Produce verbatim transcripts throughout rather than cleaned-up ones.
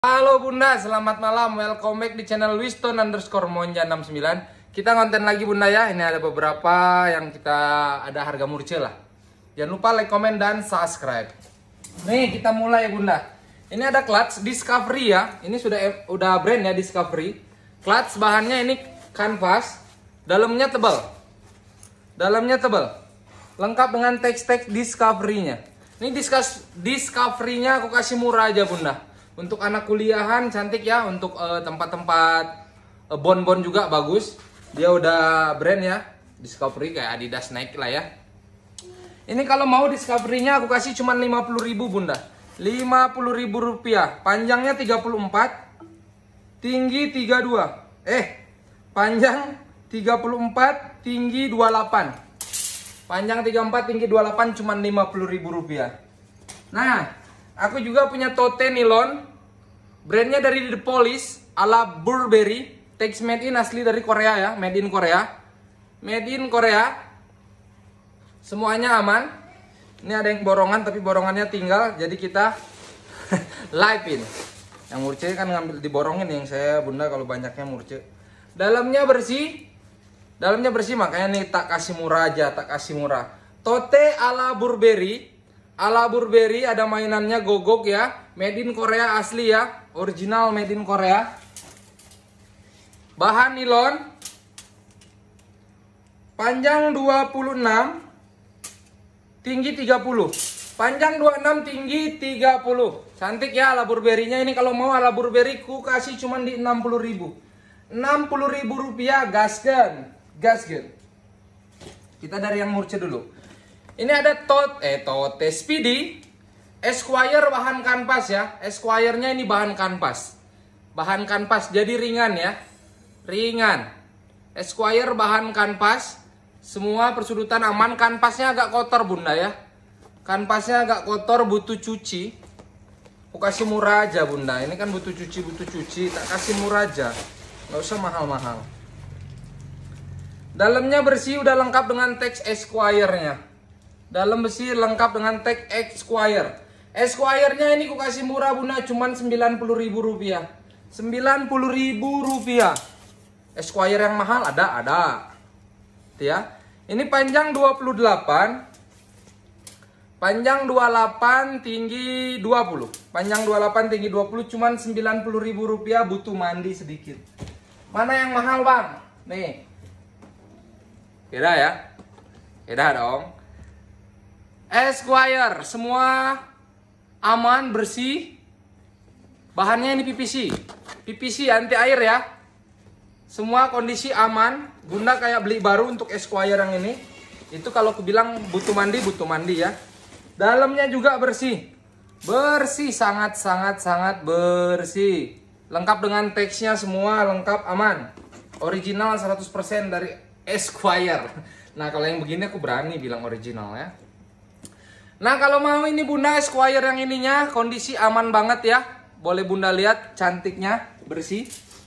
Halo Bunda, selamat malam. Welcome back di channel Wiston underscore Monja enam sembilan. Kita konten lagi Bunda ya. Ini ada beberapa yang kita ada harga murce lah. Jangan lupa like, comment, dan subscribe. Nih kita mulai Bunda. Ini ada clutch Discovery ya. Ini sudah udah brand ya Discovery. Clutch bahannya ini kanvas. Dalamnya tebal. Dalamnya tebal. Lengkap dengan teks-teks Discovery-nya. Ini Discovery-nya aku kasih murah aja Bunda. Untuk anak kuliahan cantik ya, untuk tempat-tempat uh, bon-bon juga bagus. Dia udah brand ya, Discovery kayak Adidas, Nike lah ya. Ini kalau mau Discovery-nya aku kasih cuma lima puluh ribu Bunda. lima puluh ribu rupiah. Panjangnya tiga puluh empat, tinggi tiga puluh dua. Eh, panjang tiga puluh empat, tinggi dua puluh delapan. Panjang tiga puluh empat, tinggi dua puluh delapan cuma lima puluh ribu rupiah. Nah, aku juga punya tote nilon. Brandnya dari The Polish ala Burberry. Text made in asli dari Korea ya. Made in Korea. Made in Korea. Semuanya aman. Ini ada yang borongan tapi borongannya tinggal. Jadi kita live in. Yang murce kan ngambil diborongin. Yang saya Bunda kalau banyaknya murce. Dalamnya bersih. Dalamnya bersih makanya nih tak kasih murah aja. Tak kasih murah. Tote ala Burberry. Ala Burberry ada mainannya gogok ya. Made in Korea asli ya. Original made in Korea. Bahan nilon. Panjang dua puluh enam, tinggi tiga puluh. Panjang dua puluh enam, tinggi tiga puluh. Cantik ya ala Burberry-nya. Ini kalau mau ala Burberry ku kasih cuma di enam puluh ribu. enam puluh ribu rupiah gasken. Gasken. Kita dari yang murce dulu. Ini ada tot eh tote Speedy Esquire bahan kanvas ya. Esquire-nya ini bahan kanvas. Bahan kanvas jadi ringan ya. Ringan. Esquire bahan kanvas. Semua persudutan aman. Kanvasnya agak kotor Bunda ya. Kanvasnya agak kotor, butuh cuci. Aku kasih murah aja Bunda. Ini kan butuh cuci, butuh cuci. Tak kasih murah aja. Nggak usah mahal-mahal. Dalamnya bersih, udah lengkap dengan teks Esquire-nya. Dalam besi lengkap dengan tag Esquire. Esquire-nya ini ku kasih murah Bunda, cuman sembilan puluh ribu rupiah. sembilan puluh ribu rupiah. Esquire yang mahal ada, ada. Tuh ya. Ini panjang dua puluh delapan. Panjang dua puluh delapan, tinggi dua puluh. Panjang dua puluh delapan, tinggi dua puluh, cuman sembilan puluh ribu rupiah, butuh mandi sedikit. Mana yang mahal, Bang? Nih. Beda ya? Beda dong. Esquire, semua aman, bersih. Bahannya ini P P C. P P C anti air ya. Semua kondisi aman. Bunda kayak beli baru untuk Esquire yang ini. Itu kalau aku bilang butuh mandi, butuh mandi ya. Dalamnya juga bersih. Bersih, sangat sangat sangat bersih. Lengkap dengan teksnya semua, lengkap aman. Original seratus persen dari Esquire. Nah, kalau yang begini aku berani bilang original ya. Nah kalau mau ini Bunda Esquire yang ininya kondisi aman banget ya. Boleh Bunda lihat cantiknya, bersih.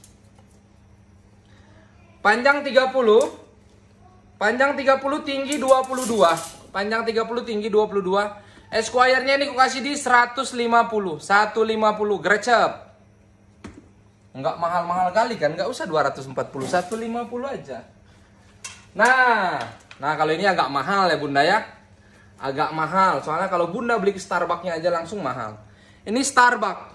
Panjang tiga puluh. Panjang tiga puluh, tinggi dua puluh dua. Panjang tiga puluh, tinggi dua puluh dua. Esquire-nya ini aku kasih di seratus lima puluh. seratus lima puluh grecep. Enggak mahal-mahal kali kan, enggak usah dua ratus empat puluh, seratus lima puluh aja. Nah, nah kalau ini agak mahal ya Bunda ya. Agak mahal, soalnya kalau Bunda beli ke Starbucks-nya aja langsung mahal. Ini Starbucks.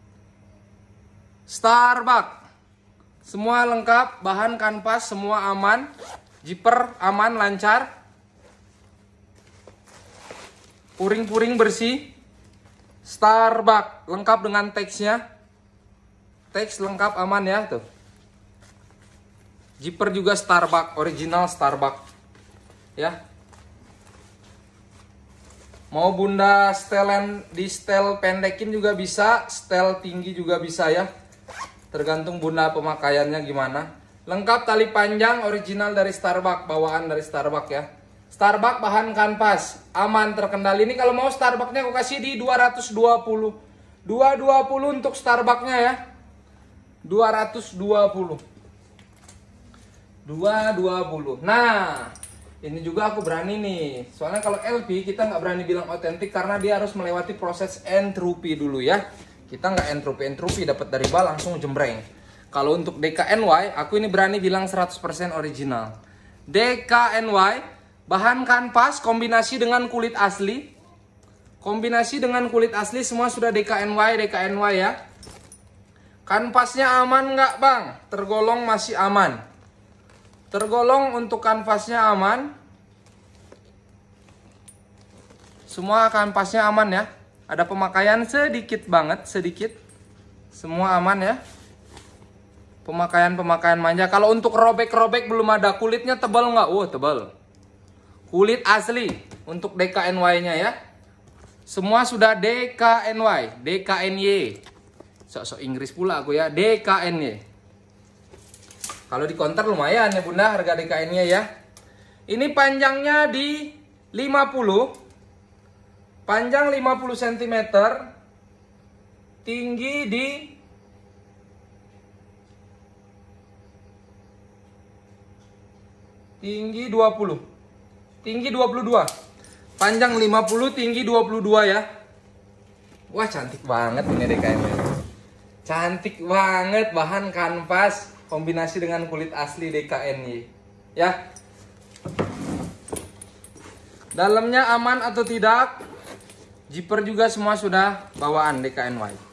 Starbucks. Semua lengkap, bahan kanvas semua aman. Zipper aman, lancar. Puring-puring bersih. Starbucks, lengkap dengan teksnya. Teks lengkap aman ya, tuh. Zipper juga Starbucks, original Starbucks. Ya. Mau Bunda setelan di setel pendekin juga bisa, setel tinggi juga bisa ya. Tergantung Bunda pemakaiannya gimana. Lengkap tali panjang original dari Starbucks, bawaan dari Starbucks ya. Starbucks bahan kanvas, aman terkendali. Ini kalau mau Starbucks-nya aku kasih di dua ratus dua puluh. dua ratus dua puluh untuk Starbucks-nya ya. dua ratus dua puluh. dua ratus dua puluh. Nah, Ini juga aku berani nih, soalnya kalau L P kita nggak berani bilang otentik karena dia harus melewati proses entropy dulu ya. Kita nggak entropy-entropy, dapat dari bal langsung jembreng. Kalau untuk D K N Y, aku ini berani bilang seratus persen original. D K N Y, bahan kanvas kombinasi dengan kulit asli. Kombinasi dengan kulit asli semua sudah D K N Y, D K N Y ya. Kanvasnya aman nggak bang? Tergolong masih aman. Tergolong untuk kanvasnya aman. Semua kanvasnya aman ya. Ada pemakaian sedikit banget, sedikit. Semua aman ya. Pemakaian-pemakaian manja. Kalau untuk robek-robek belum ada. Kulitnya tebal nggak? Oh tebal. Kulit asli untuk D K N Y-nya ya. Semua sudah D K N Y, D K N Y. Sok-sok Inggris pula aku ya, D K N Y. Kalau di counter lumayan ya bunda harga D K N Y ya. Ini panjangnya di lima puluh. Panjang lima puluh sentimeter, tinggi di tinggi dua puluh. Tinggi dua puluh dua. Panjang lima puluh, tinggi dua puluh dua ya. Wah, cantik banget ini D K N Y. Cantik banget, bahan kanvas kombinasi dengan kulit asli D K N Y. Ya. Dalamnya aman atau tidak? Zipper juga semua sudah bawaan D K N Y.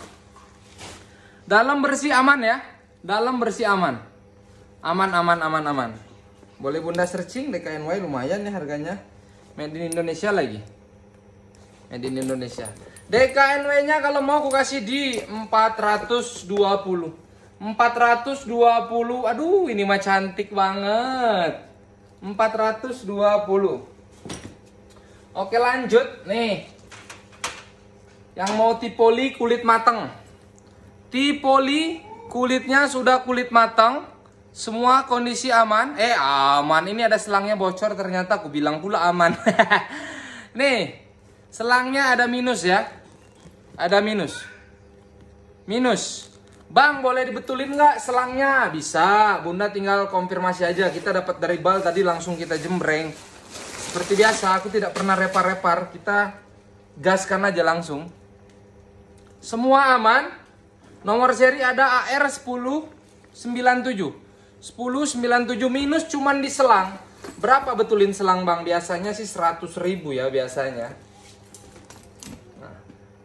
Dalam bersih aman ya. Dalam bersih aman. Aman, aman, aman, aman. Boleh bunda searching D K N Y, lumayan ya harganya. Made in Indonesia lagi. Made in Indonesia. D K N Y-nya kalau mau aku kasih di empat ratus dua puluh. empat ratus dua puluh. Aduh, ini mah cantik banget. empat ratus dua puluh. Oke, lanjut nih. Yang mau tipoli kulit matang. Tipoli kulitnya sudah kulit matang. Semua kondisi aman. Eh aman. Ini ada selangnya bocor ternyata. Aku bilang pula aman. Nih. Selangnya ada minus ya. Ada minus. Minus. Bang boleh dibetulin nggak selangnya? Bisa. Bunda tinggal konfirmasi aja. Kita dapat dari bal tadi langsung kita jembreng. Seperti biasa aku tidak pernah repar-repar. Kita gaskan aja langsung. Semua aman. Nomor seri ada A R sepuluh sembilan tujuh. sepuluh sembilan tujuh minus cuman di selang. Berapa betulin selang bang? Biasanya sih seratus ribu ya biasanya. Nah.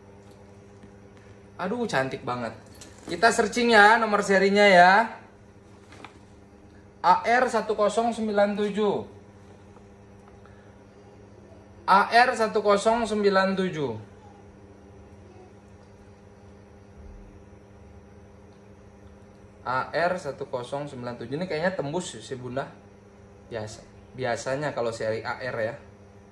Aduh cantik banget. Kita searching ya nomor serinya ya. A R sepuluh sembilan tujuh. A R sepuluh sembilan tujuh. A R sepuluh sembilan tujuh ini kayaknya tembus sih bunda. Biasa. Biasanya kalau seri A R ya.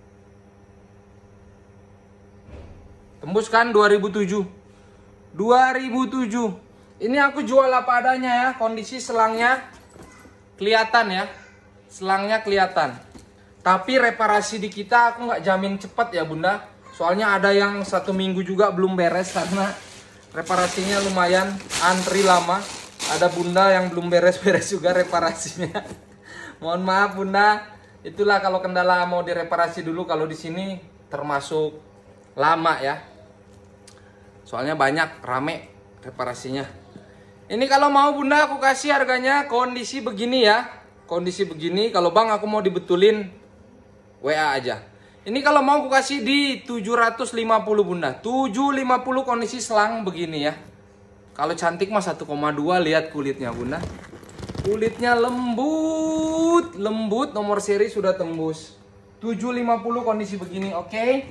Tembus kan dua ribu tujuh. dua ribu tujuh. Ini aku jual apa adanya ya. Kondisi selangnya kelihatan ya. Selangnya kelihatan. Tapi reparasi di kita aku nggak jamin cepat ya bunda. Soalnya ada yang satu minggu juga belum beres karena reparasinya lumayan antri lama. Ada bunda yang belum beres-beres juga reparasinya. Mohon maaf bunda. Itulah kalau kendala mau direparasi dulu. Kalau di sini termasuk lama ya. Soalnya banyak rame reparasinya. Ini kalau mau bunda aku kasih harganya kondisi begini ya. Kondisi begini. Kalau bang aku mau dibetulin W A aja. Ini kalau mau aku kasih di tujuh ratus lima puluh bunda. tujuh ratus lima puluh kondisi selang begini ya. Kalau cantik mah satu koma dua, lihat kulitnya bunda. Kulitnya lembut, lembut, nomor seri sudah tembus. tujuh ratus lima puluh kondisi begini, oke. Okay?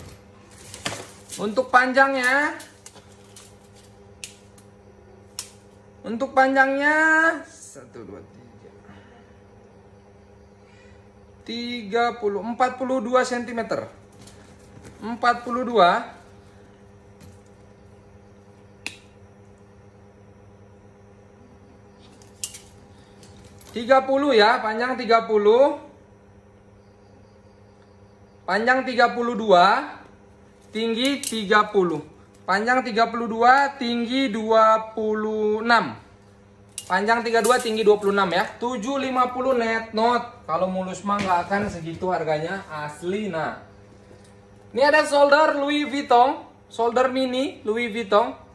Untuk panjangnya. Untuk panjangnya satu dua tiga. tiga puluh empat puluh dua sentimeter. empat puluh dua. tiga puluh ya, panjang tiga puluh. Panjang tiga puluh dua, tinggi tiga puluh. Panjang tiga puluh dua, tinggi dua puluh enam. Panjang tiga puluh dua, tinggi dua puluh enam ya. tujuh ratus lima puluh net note. Kalau mulus mah nggak akan segitu harganya asli. Nah. Ini ada solder Louis Vuitton, solder mini Louis Vuitton.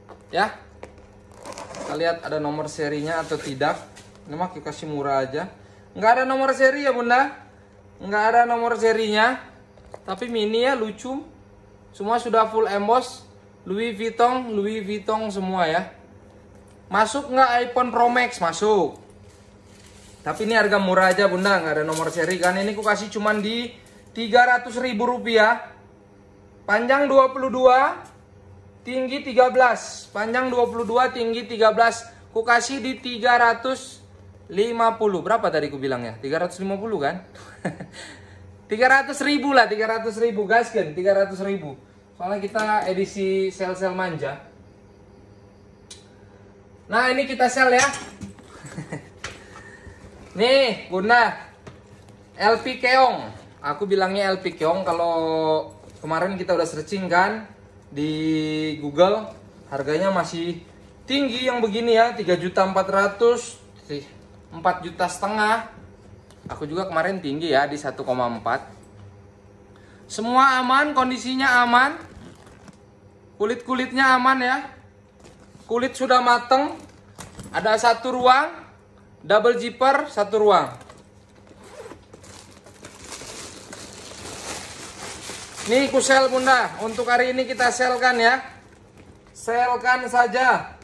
Ya. Kita lihat ada nomor serinya atau tidak. Ini mah kita kasih murah aja. Nggak ada nomor seri ya bunda. Nggak ada nomor serinya. Tapi mini ya, lucu. Semua sudah full emboss. Louis Vuitton, Louis Vuitton semua ya. Masuk nggak iPhone Pro Max? Masuk. Tapi ini harga murah aja bunda, nggak ada nomor seri kan. Ini ku kasih cuman di tiga ratus ribu rupiah. Panjang dua puluh dua, tinggi tiga belas. Panjang dua puluh dua, tinggi tiga belas. Ku kasih di tiga ratus lima puluh. Berapa tadi ku bilang ya? tiga ratus lima puluh kan? tiga ratus ribu lah, tiga ratus ribu guys kan, tiga ratus ribu. Soalnya kita edisi sel-sel manja. Nah ini kita sel ya. Nih bunda, L P Keong. Aku bilangnya L P Keong kalau kemarin kita udah searching kan di Google. Harganya masih tinggi yang begini ya, tiga juta empat ratus, empat juta setengah. Aku juga kemarin tinggi ya di satu koma empat. Semua aman, kondisinya aman. Kulit-kulitnya aman ya. Kulit sudah mateng. Ada satu ruang, double zipper, satu ruang. Nih ku sel bunda. Untuk hari ini kita selkan ya. Selkan saja.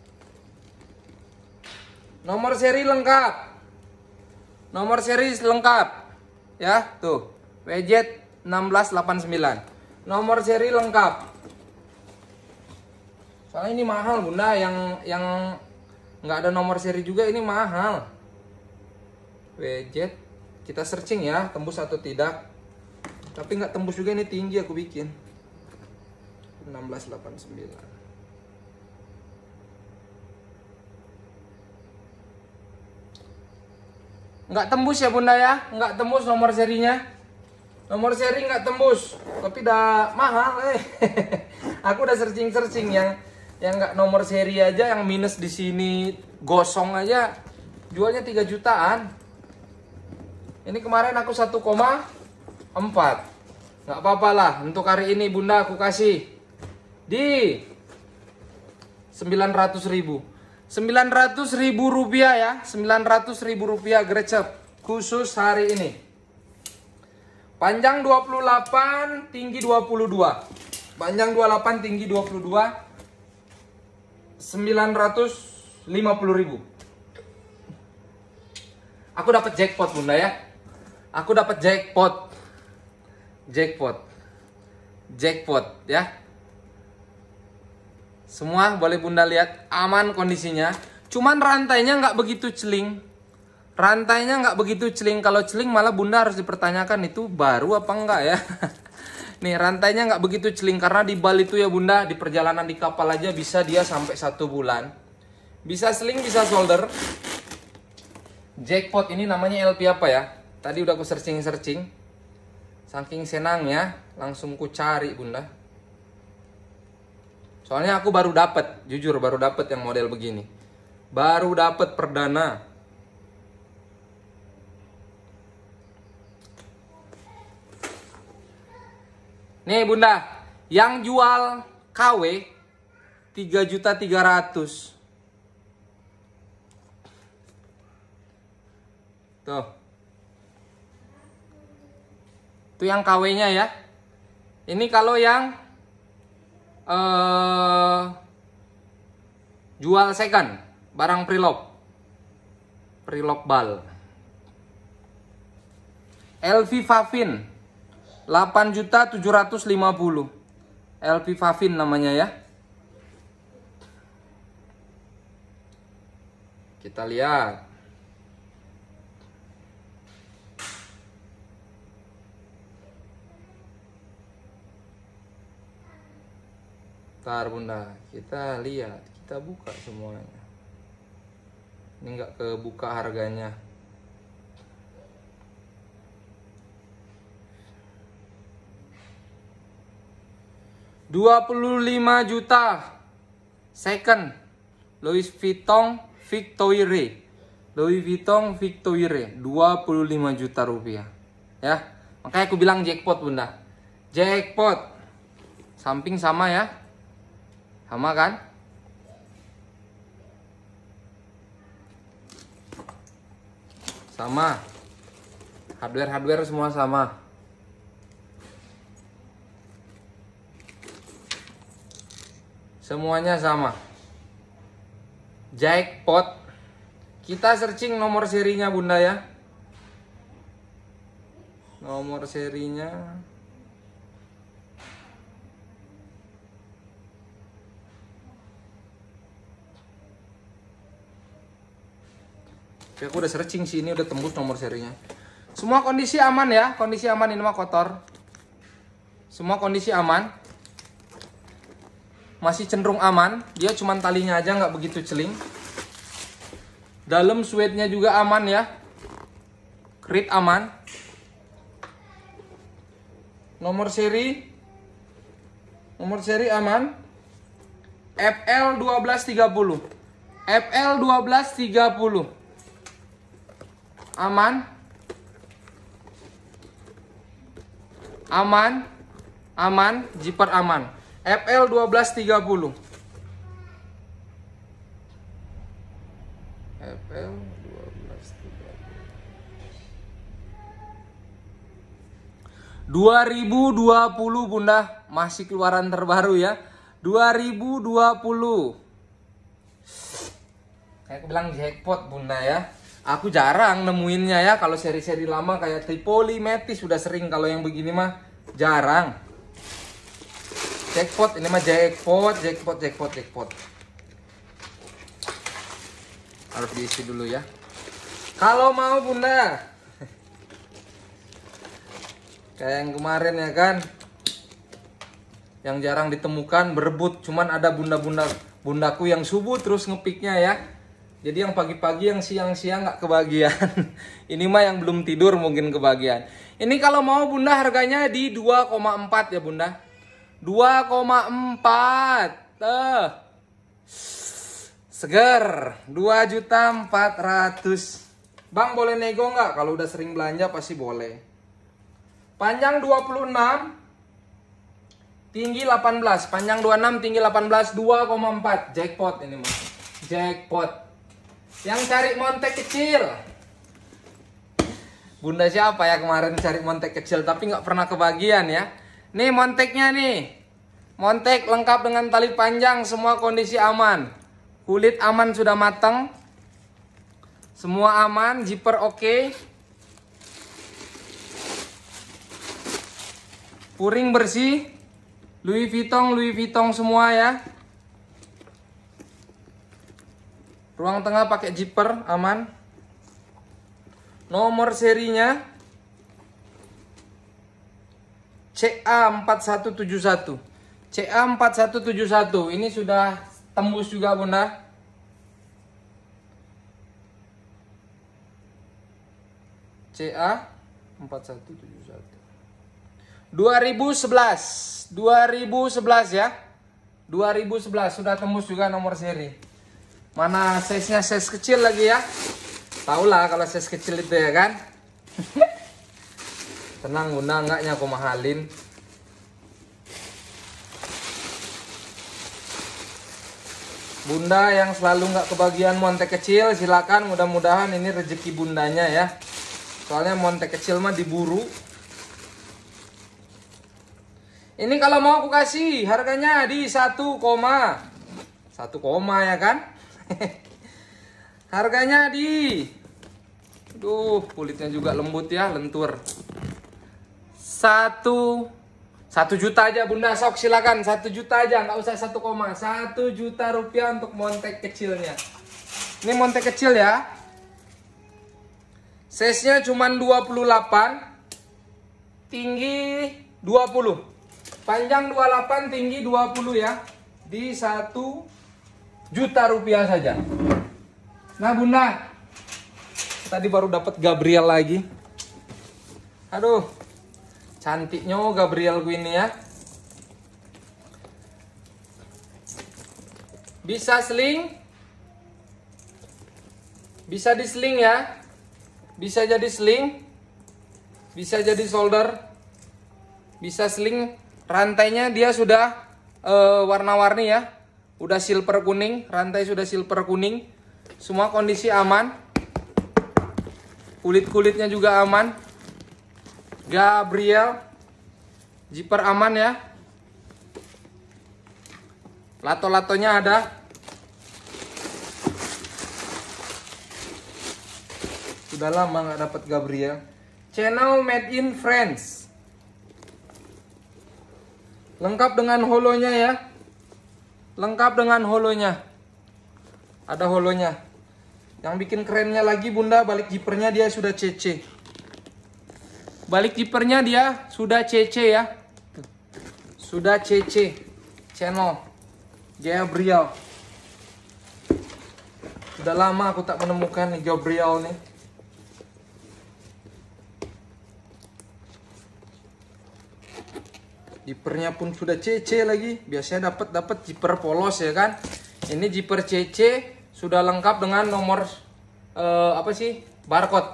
Nomor seri lengkap. Nomor seri lengkap. Ya, tuh. W Z enam belas delapan sembilan. Nomor seri lengkap. Soalnya ini mahal bunda, yang yang nggak ada nomor seri juga ini mahal. W Z kita searching ya, tembus atau tidak. Tapi nggak tembus juga, ini tinggi aku bikin. enam belas delapan sembilan. Nggak tembus ya bunda ya, nggak tembus nomor serinya. Nomor seri nggak tembus, tapi udah mahal eh. Aku udah searching-searching yang yang nggak nomor seri aja, yang minus di sini gosong aja jualnya tiga jutaan. Ini kemarin aku satu koma empat. Nggak apa-apa lah, untuk hari ini bunda aku kasih di sembilan ratus ribu. sembilan ratus ribu rupiah ya, sembilan ratus ribu rupiah grecep khusus hari ini. Panjang dua puluh delapan, tinggi dua puluh dua. Panjang dua puluh delapan, tinggi dua puluh dua. sembilan ratus lima puluh ribu. Aku dapat jackpot bunda ya. Aku dapat jackpot. Jackpot. Jackpot ya. Semua boleh bunda lihat, aman kondisinya. Cuman rantainya nggak begitu celing. Rantainya nggak begitu celing. Kalau celing malah bunda harus dipertanyakan itu baru apa enggak ya. Nih rantainya nggak begitu celing, karena di Bali itu ya bunda, di perjalanan di kapal aja bisa dia sampai satu bulan. Bisa seling, bisa solder. Jackpot ini namanya L P apa ya? Tadi udah aku searching-searching. Saking senangnya langsung ku cari bunda. Soalnya aku baru dapet, jujur baru dapet yang model begini. Baru dapet perdana. Nih bunda, yang jual K W tiga juta tiga ratus. Tuh. Itu yang K W-nya ya. Ini kalau yang uh, jual second, barang preloved. Preloved bal. L V Favin delapan juta tujuh ratus lima puluh. L V Favin namanya ya. Kita lihat. Bentar bunda, kita lihat, kita buka semuanya. Ini nggak kebuka harganya. dua puluh lima juta second Louis Vuitton Victoire. Louis Vuitton Victoire dua puluh lima juta rupiah. Ya, makanya aku bilang jackpot bunda. Jackpot. Samping sama ya. Sama kan? sama. Hardware-hardware semua sama. Semuanya sama. Jackpot. Kita searching nomor serinya Bunda ya. Nomor serinya Oke, aku udah searching sih, ini udah tembus nomor serinya. Semua kondisi aman ya, kondisi aman, ini mah kotor. Semua kondisi aman. Masih cenderung aman, dia cuman talinya aja nggak begitu celing. Dalam suede-nya juga aman ya. Krit aman. Nomor seri Nomor seri aman. F L satu dua tiga nol. F L satu dua tiga nol. Aman. Aman. Aman, zipper aman. F L satu dua tiga nol. F L satu dua tiga nol. dua ribu dua puluh Bunda, masih keluaran terbaru ya. dua ribu dua puluh. Kayak aku bilang jackpot Bunda ya. Aku jarang nemuinnya ya. Kalau seri-seri lama kayak Tripoli, Metis sudah sering. Kalau yang begini mah jarang. Jackpot, ini mah jackpot, jackpot, jackpot, jackpot. Harus diisi dulu ya. Kalau mau Bunda. Kayak yang kemarin ya kan. Yang jarang ditemukan, berebut. Cuman ada bunda-bunda bundaku yang subuh terus ngepiknya ya. Jadi yang pagi-pagi, yang siang-siang nggak kebagian. Ini mah yang belum tidur mungkin kebagian. Ini kalau mau Bunda harganya di dua koma empat ya Bunda. dua koma empat. Tuh. Seger. dua juta empat ratus. Bang boleh nego nggak? Kalau udah sering belanja pasti boleh. Panjang dua puluh enam. Tinggi delapan belas. Panjang dua puluh enam, tinggi delapan belas. dua koma empat. Jackpot ini mas. Jackpot. Yang cari montek kecil. Bunda siapa ya kemarin cari montek kecil tapi nggak pernah kebagian ya. Nih monteknya nih. Montek lengkap dengan tali panjang, semua kondisi aman. Kulit aman sudah matang. Semua aman, zipper oke. Puring bersih. Louis Vuitton, Louis Vuitton semua ya. Ruang tengah pakai zipper, aman. Nomor serinya C A empat satu tujuh satu. C A empat satu tujuh satu. Ini sudah tembus juga Bunda. C A empat satu tujuh satu. dua ribu sebelas. dua ribu sebelas ya. dua ribu sebelas sudah tembus juga nomor seri. Mana size-nya size kecil lagi ya. Tahulah kalau size kecil itu ya kan. Tenang Bunda, enggaknya aku mahalin. Bunda yang selalu nggak kebagian montek kecil, silakan, mudah-mudahan ini rezeki bundanya ya. Soalnya montek kecil mah diburu. Ini kalau mau aku kasih harganya di satu koma satu koma ya kan. Harganya di, duh kulitnya juga lembut ya, lentur. Satu satu juta aja Bunda, sok silakan satu juta aja, nggak usah satu koma, satu juta rupiah untuk montek kecilnya. Ini montek kecil ya. Size-nya cuma dua puluh delapan, tinggi dua puluh, panjang dua puluh delapan, tinggi dua puluh ya. Di satu juta rupiah saja. Nah Bunda, tadi baru dapat Gabriel lagi. Aduh, cantiknya Gabriel gue ini ya. Bisa sling, bisa di sling ya, bisa jadi sling, bisa jadi solder, bisa sling. Rantainya dia sudah uh, warna-warni ya. Udah silver kuning, rantai sudah silver kuning. Semua kondisi aman. Kulit-kulitnya juga aman. Gabriel. Zipper aman ya. Lato-latonya ada. Sudah lama nggak dapat Gabriel. Channel made in France. Lengkap dengan holonya ya. Lengkap dengan holonya. Ada holonya. Yang bikin kerennya lagi bunda, balik zippernya dia sudah C C. Balik zippernya dia sudah C C ya. Sudah C C. Channel Gabriel. Sudah lama aku tak menemukan nih Gabriel nih. Zippernya pun sudah C C lagi. Biasanya dapat dapat zipper polos ya kan. Ini zipper C C sudah lengkap dengan nomor uh, apa sih? Barcode.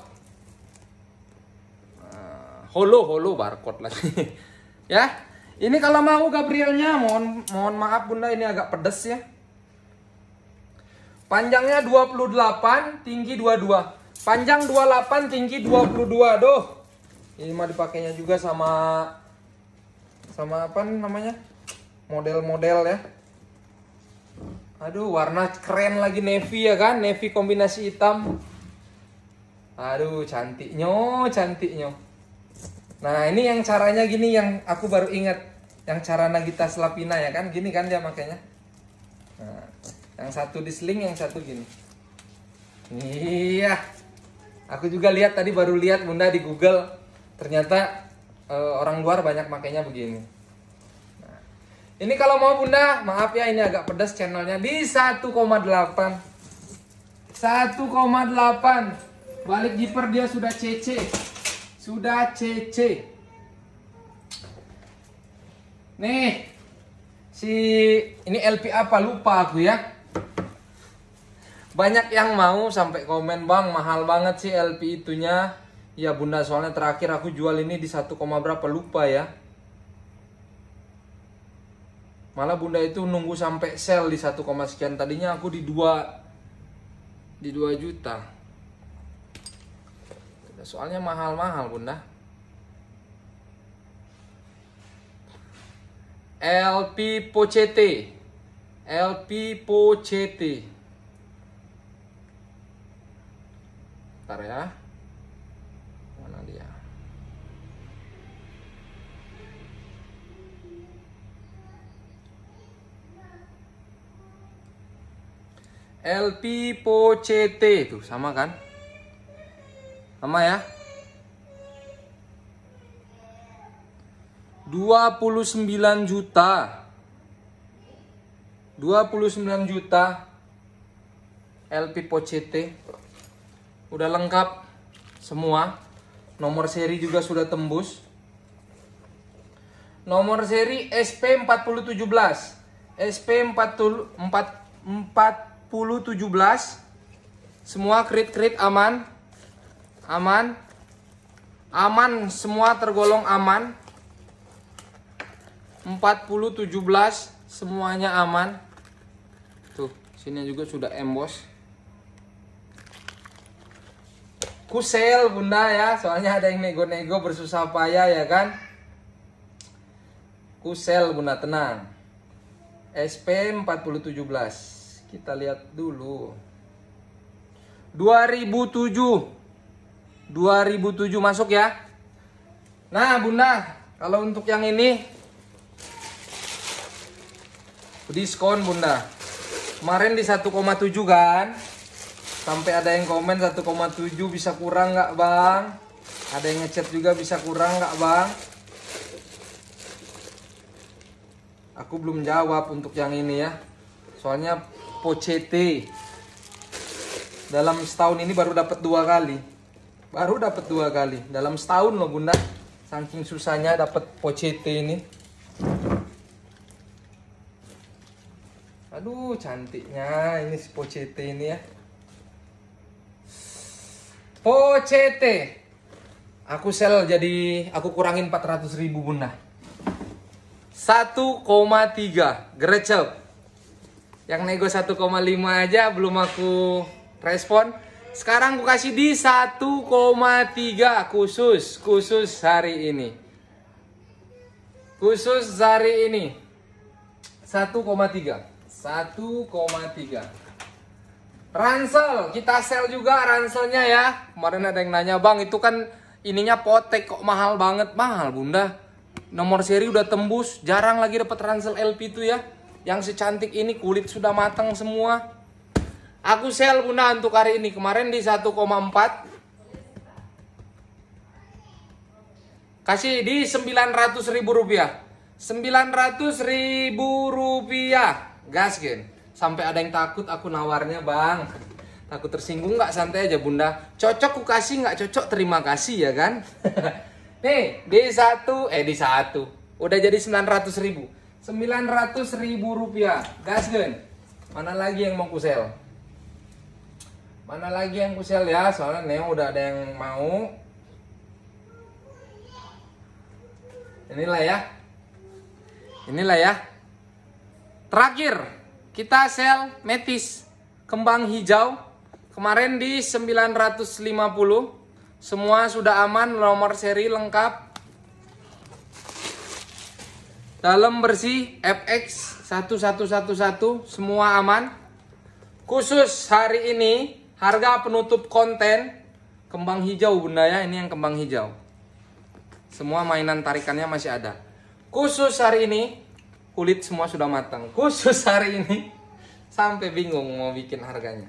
Uh, holo holo barcode lagi. Ya. Ini kalau mau Gabrielnya, mohon mohon maaf bunda, ini agak pedas ya. Panjangnya dua puluh delapan, tinggi dua puluh dua. Panjang dua puluh delapan, tinggi dua puluh dua. Duh. Ini mah dipakainya juga sama sama apa namanya? Model-model ya. Aduh, warna keren lagi, navy ya kan? Navy kombinasi hitam. Aduh, cantiknya, cantiknya. Nah, ini yang caranya gini yang aku baru ingat. Yang cara Nagita Slavina ya kan? Gini kan dia makanya. Nah, yang satu di sling, yang satu gini. Iya. Aku juga lihat tadi, baru lihat bunda di Google. Ternyata e, orang luar banyak makainya begini. Nah, ini kalau mau bunda, maaf ya ini agak pedas channelnya, di satu koma delapan. satu koma delapan. Balik zipper dia sudah C C. Sudah C C. Nih. Si ini L P apa lupa aku ya. Banyak yang mau sampai komen, "Bang, mahal banget sih L P itunya." Ya bunda, soalnya terakhir aku jual ini di satu, berapa lupa ya. Malah bunda itu nunggu sampai sale di satu, sekian. Tadinya aku di dua di dua juta. Soalnya mahal-mahal bunda. L P Pochette. L P Pochette. Bentar ya. Mana dia? L P Pochette tuh sama kan? Sama ya. dua puluh sembilan juta. dua puluh sembilan juta. L P Pochette. Udah lengkap semua. Nomor seri juga sudah tembus. Nomor seri S P empat nol satu tujuh. S P empat nol satu tujuh. Semua krit-krit aman. Aman. Aman, semua tergolong aman. empat nol tujuh, semuanya aman. Tuh, sini juga sudah emboss. Kusel bunda ya, soalnya ada yang nego-nego bersusah payah ya kan. Kusel bunda, tenang. S P empat nol satu tujuh. Kita lihat dulu. dua ribu tujuh. dua ribu tujuh masuk ya. Nah bunda, kalau untuk yang ini diskon bunda. Kemarin di satu koma tujuh kan. Sampai ada yang komen satu koma tujuh bisa kurang nggak bang? Ada yang ngechat juga bisa kurang nggak bang? Aku belum jawab untuk yang ini ya. Soalnya Pochette dalam setahun ini baru dapat dua kali. Baru dapat dua kali dalam setahun loh bunda. Saking susahnya dapat Pochette ini. Aduh cantiknya ini si Pochette ini ya. Pochette. Aku sell jadi aku kurangin empat ratus ribu bunda. satu koma tiga gerecek. Yang nego satu koma lima aja belum aku respon. Sekarang aku kasih di satu koma tiga khusus, khusus hari ini. Khusus hari ini. satu koma tiga. satu koma tiga. Ransel, kita sel juga ranselnya ya. Kemarin ada yang nanya, "Bang, itu kan ininya potek kok mahal banget." Mahal, Bunda. Nomor seri udah tembus, jarang lagi dapat ransel L P itu ya. Yang secantik ini kulit sudah matang semua. Aku sel, Bunda, untuk hari ini. Kemarin di satu koma empat. Kasih di sembilan ratus ribu rupiah. sembilan ratus ribu rupiah. Gaskin. Sampai ada yang takut aku nawarnya, Bang. Takut tersinggung nggak? Santai aja, Bunda. Cocok ku kasih, nggak cocok terima kasih ya kan. Nih, di satu, eh di satu. Udah jadi sembilan ratus ribu. sembilan ratus ribu rupiah. Gaskin. Mana lagi yang mau kusel? Mana lagi yang kusel ya? Soalnya Neo udah ada yang mau. Inilah ya. Inilah ya. Terakhir, kita sel metis kembang hijau. Kemarin di sembilan ratus lima puluh. Semua sudah aman, nomor seri lengkap. Dalam bersih F X satu satu satu satu, semua aman. Khusus hari ini, harga penutup konten kembang hijau, Bunda ya. Ini yang kembang hijau. Semua mainan tarikannya masih ada. Khusus hari ini, kulit semua sudah matang. Khusus hari ini, sampai bingung mau bikin harganya.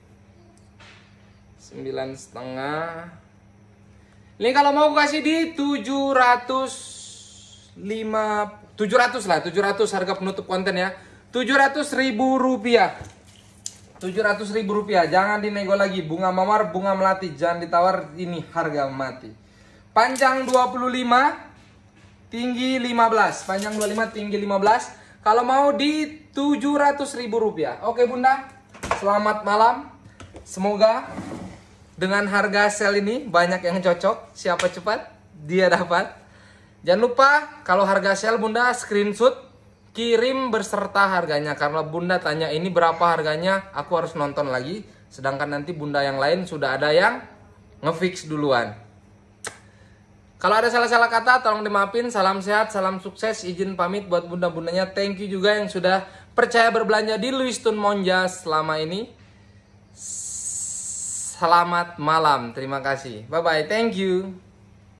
Sembilan setengah. Ini kalau mau kasih di tujuh ratus lima, tujuh ratus lah, tujuh ratus harga penutup konten ya. Tujuh ratus ribu rupiah. Tujuh ratus ribu rupiah. Jangan dinego lagi. Bunga mawar, bunga melati. Jangan ditawar, ini harga mati. Panjang dua puluh lima, tinggi lima belas. Panjang dua puluh lima, tinggi lima belas. Kalau mau di tujuh ratus ribu rupiah. Oke, Bunda. Selamat malam. Semoga dengan harga sel ini banyak yang cocok. Siapa cepat, dia dapat. Jangan lupa kalau harga sel, Bunda screenshot, kirim berserta harganya. Karena Bunda tanya ini berapa harganya, aku harus nonton lagi. Sedangkan nanti Bunda yang lain sudah ada yang ngefix duluan. Kalau ada salah-salah kata, tolong dimaafin. Salam sehat, salam sukses. Izin pamit buat bunda-bundanya. Thank you juga yang sudah percaya berbelanja di Luistun Monja selama ini. Selamat malam. Terima kasih. Bye-bye. Thank you.